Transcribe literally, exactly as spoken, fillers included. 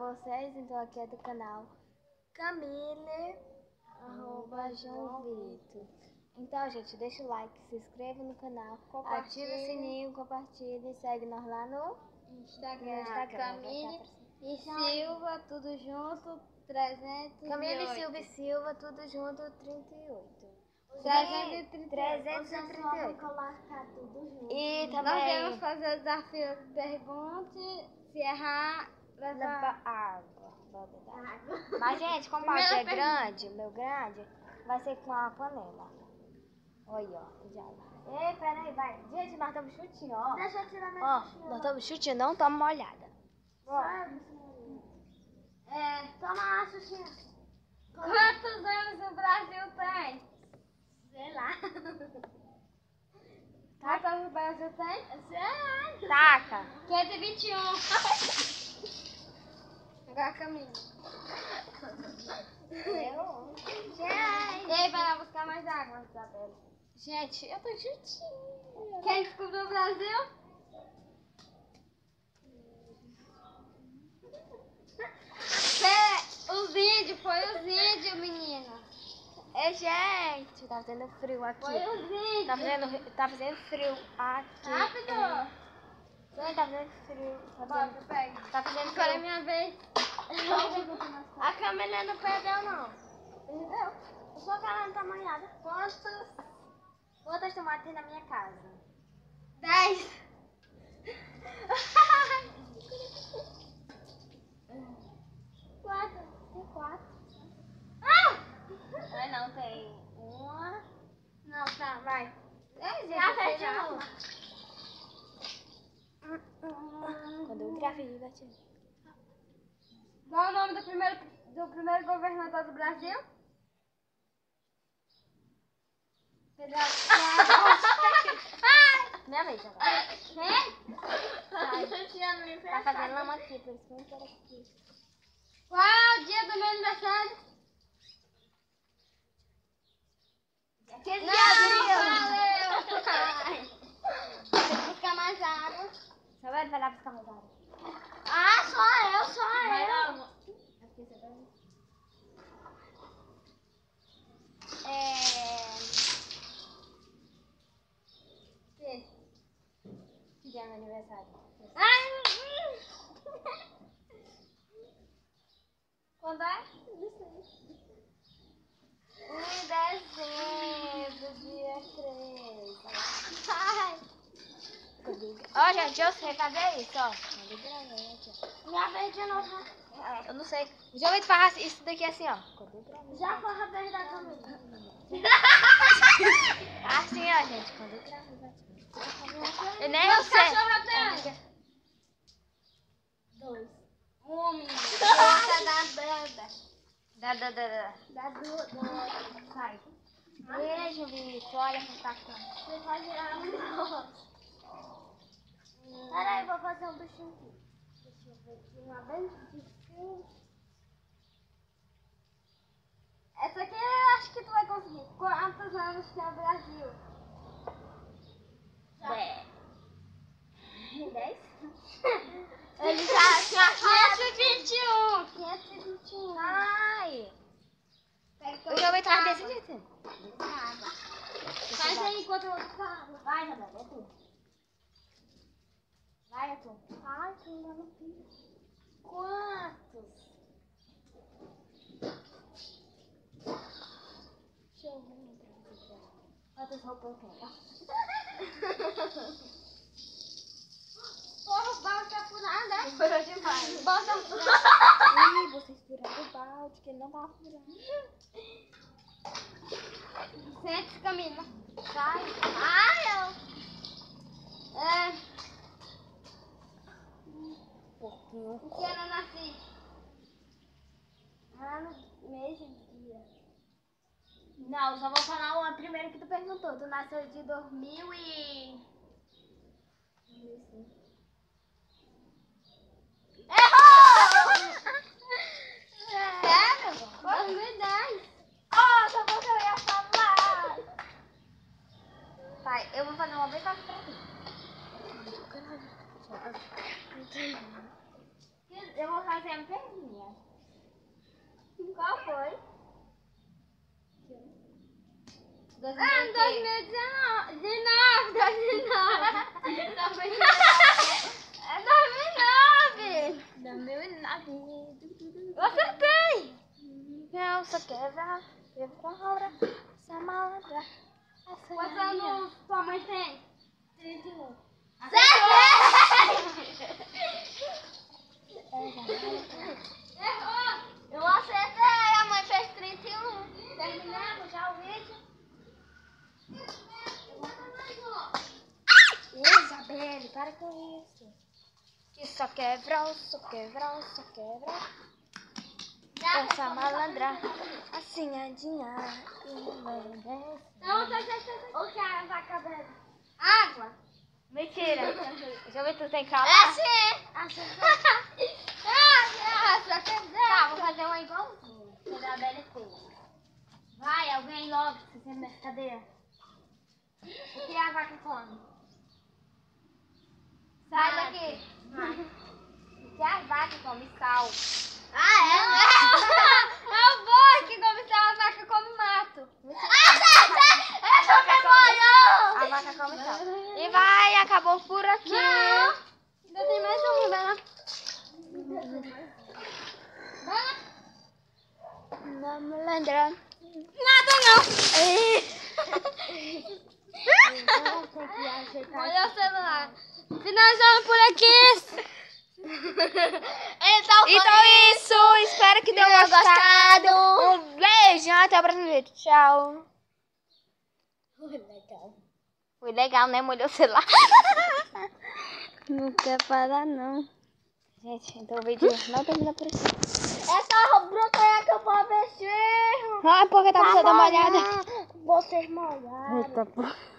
vocês, então aqui é do canal Camille, arroba João Vitor. Então, gente, deixa o like, se inscreva no canal, ativa o sininho, compartilha e segue nós lá no Instagram, no Instagram Camille e Silva, tudo junto, trezentos e oito. Camille Silva e Silva, tudo junto, trinta e oito. trezentos e trinta e oito. colocar tudo junto. E também nós vamos fazer o desafio Pergunte, se errar, leva leva água. água. Mas, gente, como o balde é grande, o meu grande, vai ser com a panela. Olha, ó, já. Ei, peraí, vai. Gente, nós estamos chutindo, ó. Deixa eu tirar minha Ó, nós estamos chutindo, não toma uma olhada. É, toma a xuxinha. Quantos anos o Brasil tem? Sei lá. Quantos anos o Brasil tem? Sei lá. Taca. quinhentos e vinte e um. Agora Camille. Eu? Gente. Ei, vai lá buscar mais água, Isabela. Gente, eu tô chutinho. Quem descobriu o Brasil? Fê, os índios, foi os índios, menina. Ei, gente, tá fazendo frio aqui. Foi os índios. Tá fazendo, tá fazendo frio aqui. Rápido. É. Gente, tá fazendo frio. Tá fazendo, Bora, pega. tá fazendo Agora é frio. minha vez. A Camila não perdeu, não. Perdeu. Eu sou aquela não tá molhada. Quantos, quantas tomates tem na minha casa? Dez. Quatro. Tem quatro. Ah! Ai, não, tem uma. Não, tá, vai. É, gente, Já sei fez de lá. novo. Quando eu gravei, bati. Qual é o nome do primeiro, do primeiro governador do Brasil? Pedro Minha vez agora. Quem? Tá fazendo lama aqui, por isso que eu não quero aqui. Qual é o dia do meu aniversário? Aquele Não, dia, valeu! Tem que buscar mais água. Você vai lá buscar mais água. Ah, só eu, só Vai eu. lá. É porque você vai... É... Que? Que dia é meu aniversário? Ai, hum. Quando é? Não sei. Em dezembro, dia três. Ai, Ó, gente, eu sei fazer isso, ó. Quando eu gravei aqui, ó. minha vez de novo. É, eu não sei. Já ouvi falar isso daqui assim, ó. Quando eu gravei. Já foi a vez da Camila. Assim, ó, gente. Quando eu gravei. Eu nem Quantos sei. cachorros tem? Dois. Um, menino. Essa da banda. Da, da, da, da. Da do... do... Sai. Beijo, Vitor. Olha como tá aqui. Você vai virar um... Peraí, vou fazer um bichinho aqui. Deixa eu ver aqui. Uma vez de... Essa aqui eu acho que tu vai conseguir. Quantos anos tem o Brasil? Dez. Dez? Ele já tinha quinhentos e vinte e um. quinhentos e vinte e um. Ai. Pega Eu já ouvi falar desse jeito. Faz aí enquanto eu falo. Vai, Isabela, é tu. Vai, é tu. Ai, tu ainda não fiz. Quantos? Deixa eu ver. Quantas roupas eu tenho? Porra, o balde tá furado, né? Furou demais. O balde tá furado. Ih, vocês furaram o balde, que ele não tava furando. Sente, Camila. Vai. Ai, eu... É... Pouquinho. O que eu nasci? Ah, no mês de dia. Não, só vou falar uma primeiro que tu perguntou. Tu nasceu de dois mil e... Errou! Sério? dois mil e dez. Oh, só porque eu ia falar. Pai, eu vou fazer uma bem fácil pra ti. Eu vou fazer perninha. Qual foi? Ah, dois mil e dezenove. dezenove, dois mil e nove. dois mil e nove. dois mil e nove. Eu acertei. Não, só quebra, quebra, essa malandra. Quantos anos sua mãe tem? trinta e um. Errou! Eu acertei, a mãe fez trinta e um. Terminamos já o vídeo? Isabelle, para com isso. Que só quebra, só quebra, só quebra. Essa malandra, assim andinha e não Não, não, não. O que a vaca bebe? Água. Mentira. Deixa eu ver se tu tem calor. É sim. Ah, só quer dizer. Tá, vou fazer uma igualzinha. Que a Isabelle fez. Vai, alguém logo, se você na cadeira. O que a vaca come? Sai daqui. O que a vaca come? Sal. Ah, é? É o boi que come sal, a vaca come mato. Ah, essa memória! A vaca come sal. E vai, acabou por aqui. Não. Ainda tem mais um, vai lá. Vai lá. Não me lembra. Nada não. Olha o celular. Finalizando por aqui. Então, Então é isso, espero que tenham gostado. Um beijo, até o próximo vídeo. Tchau. Foi legal. Foi legal, né? Molhou o celular. Não quer parar, não. Gente, então o vídeo não termina por aqui. essa brotonha que eu vou mexer. Ah, porque tá precisando dar uma olhada. Vocês molharam. Eita, porra.